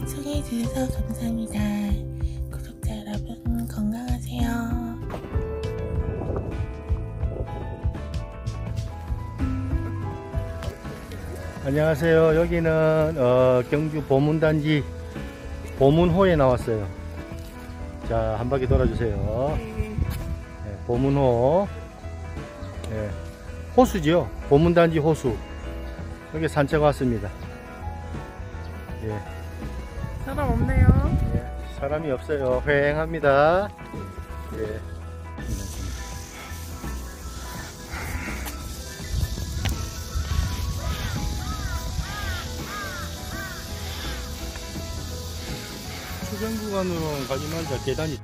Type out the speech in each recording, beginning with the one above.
시청해주셔서 감사합니다. 구독자 여러분 건강하세요. 안녕하세요. 여기는 경주 보문단지 보문호에 나왔어요. 자, 한 바퀴 돌아주세요. 네, 보문호. 네, 호수지요. 보문단지 호수. 여기 산책 왔습니다. 예. 사람 없네요. 예, 사람이 없어요. 휑합니다. 예. 추정 구간으로 가지만 계단이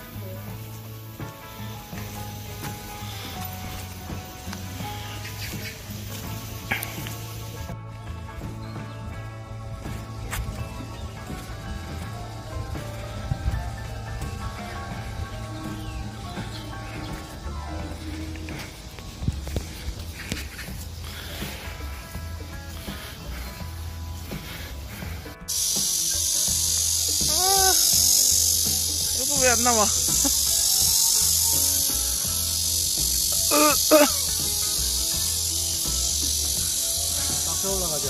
왜 안 나와? 앞에 올라가자.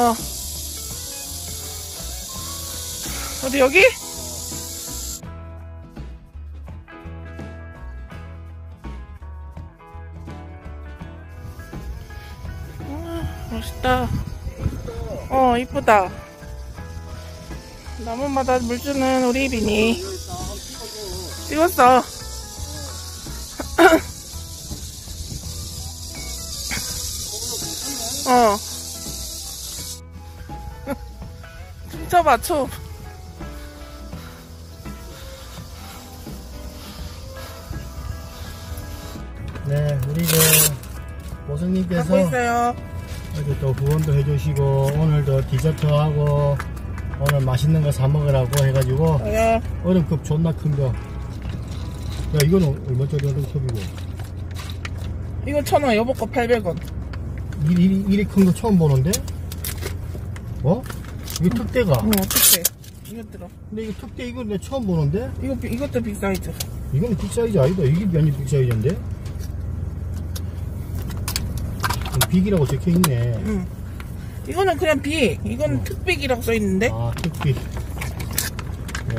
어디 여기? 멋있다. 이쁘다. 나무마다 물 주는 우리 비니. 찍었어. 춤춰봐, 춤. 네, 우리 보성님께서 하고 있어요. 어제 또 후원도 해주시고 오늘도 디저트하고 오늘 맛있는 거 사 먹으라고 해가지고 네. 얼음컵 존나 큰 거. 야, 이거는 얼마짜리 얼음컵이고? 이거 1,000원, 여보 거 800원. 이리 큰 거 처음 보는데? 어? 이게 특대가? 어떡해. 이거 들어. 근데 이거 특대 이거 내가 처음 보는데? 이것도 빅사이즈. 이거는 빅사이즈 아니다. 이게 완전 빅사이즈인데? 빅이라고 적혀있네. 응. 이거는 그냥 빅. 이건 특빅이라고 써있는데? 아, 특빅. 네.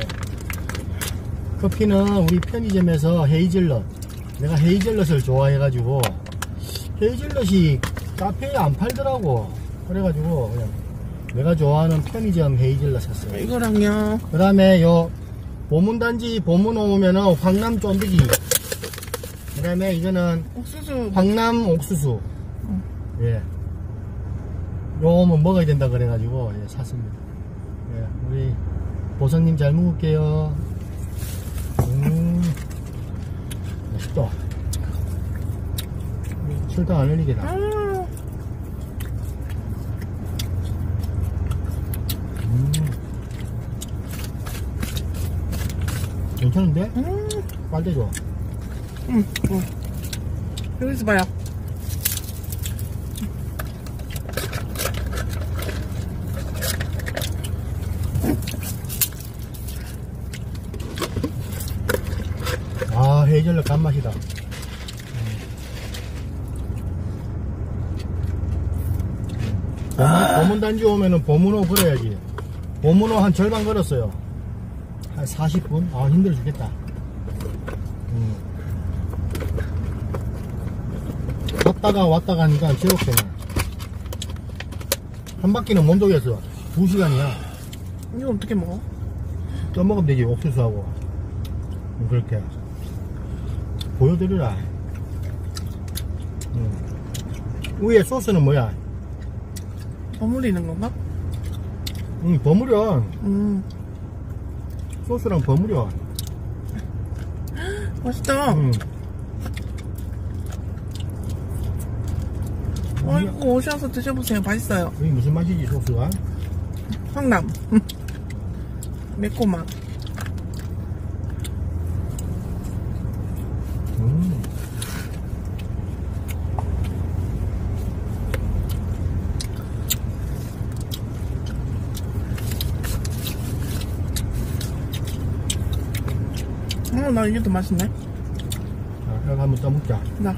커피는 우리 편의점에서 헤이즐넛. 내가 헤이즐넛을 좋아해가지고 헤이즐넛이 카페에 안 팔더라고. 그래가지고 그냥 내가 좋아하는 편의점 헤이즐넛 샀어요. 이거랑요. 그 다음에 요 보문단지 보문호 오면은 황남 쫀득이. 그 다음에 이거는 옥수수. 황남 옥수수. 예. 요거는 먹어야 된다 그래가지고 예, 샀습니다. 예, 우리 보성님 잘 먹을게요. 맛있다. 설탕 안 흘리게다. 괜찮은데? 빨대 줘. 여기서 봐요. 아, 헤이즐넛 간맛이다. 보문단지 오면은 보문호 걸어야지. 보문호 한 절반 걸었어요. 한 40분? 아, 힘들어 죽겠다. 갔다가 왔다가 하니까 제옥되네. 한 바퀴는 못 돌겠어. 2시간이야. 이거 어떻게 먹어? 떠먹으면 되지, 옥수수하고. 그렇게. 보여드리라. 위에 소스는 뭐야? 버무리는 건가? 버무려. 소스랑 버무려. 맛있다. 이거 오셔서 드셔보세요. 맛있어요. 이게 무슨 맛이지, 소스가? 황남. 매콤맛. 나 이게 더 맛있네. 자, 이거 한번 떠먹자. 나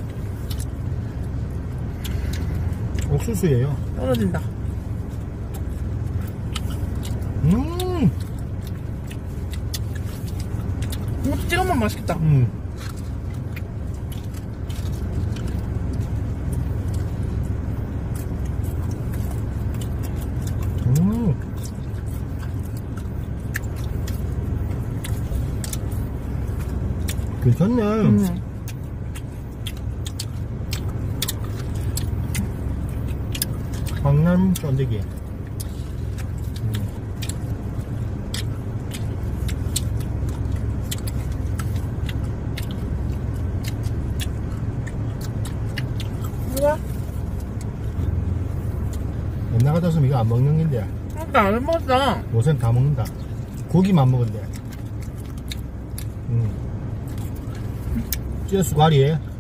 옥수수예요. 떨어진다. 이것도 찍어 먹으면 맛있겠다. 괜찮네. 강남 쫀득이. 뭐야? 옛날 같았으면 이거 안 먹는 건데 나 안 먹었어. 요새는 다 먹는다. 고기만 먹은데. 찌어수가리